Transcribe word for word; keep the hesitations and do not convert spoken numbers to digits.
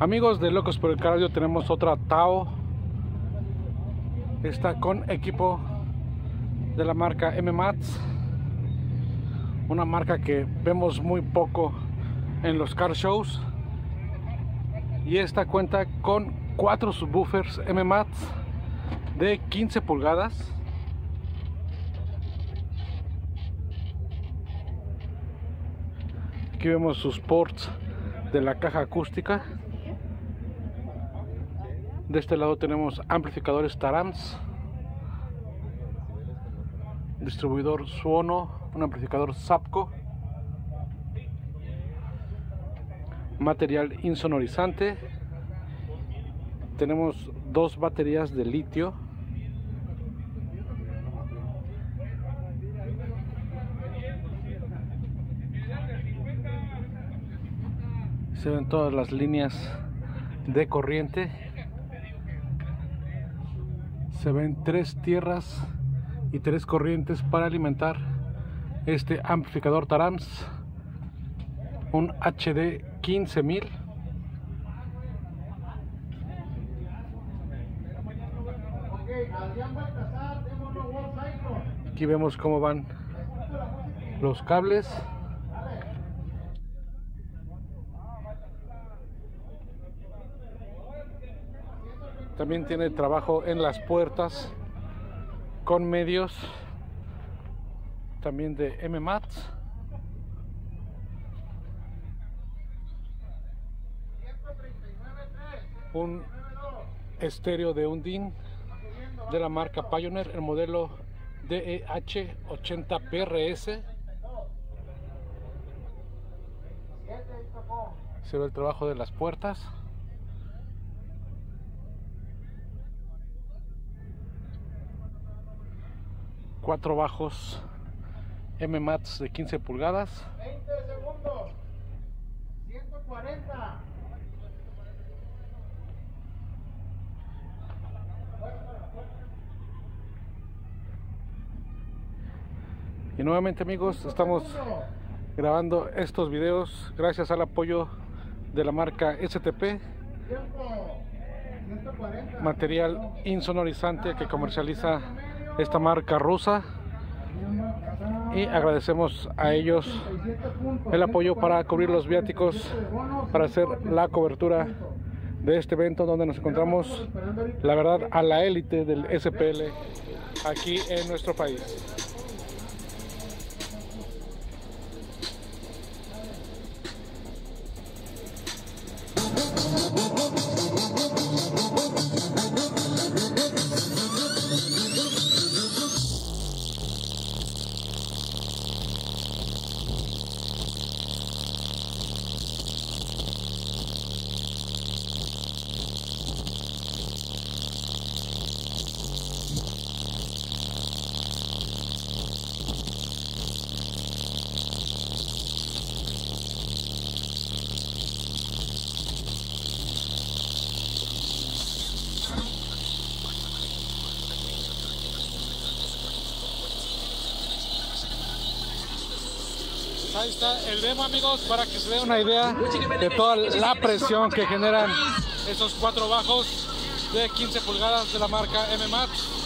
Amigos de Locos por el Cardio, tenemos otra Tao. Esta con equipo de la marca M-Mats, una marca que vemos muy poco en los car shows. Y esta cuenta con cuatro subwoofers M-Mats de quince pulgadas. Aquí vemos sus ports de la caja acústica. De este lado tenemos amplificadores Taram's, distribuidor Suono, un amplificador Zapco, material insonorizante. Tenemos dos baterías de litio. Se ven todas las líneas de corriente. Se ven tres tierras y tres corrientes para alimentar este amplificador Taram's, un H D quince mil. Aquí vemos cómo van los cables. También tiene trabajo en las puertas con medios también de M-Mats. Un estéreo de Undine de la marca Pioneer, el modelo D E H ochenta P R S. Se ve el trabajo de las puertas. Cuatro bajos M-Mats de quince pulgadas. veinte segundos. ciento cuarenta. Y nuevamente, amigos, estamos grabando estos videos gracias al apoyo de la marca S T P, material insonorizante que comercializa esta marca rusa, y agradecemos a ellos el apoyo para cubrir los viáticos, para hacer la cobertura de este evento donde nos encontramos, la verdad, a la élite del S P L aquí en nuestro país. Ahí está el demo, amigos, para que se den una idea de toda la presión que generan esos cuatro bajos de quince pulgadas de la marca M-Mats.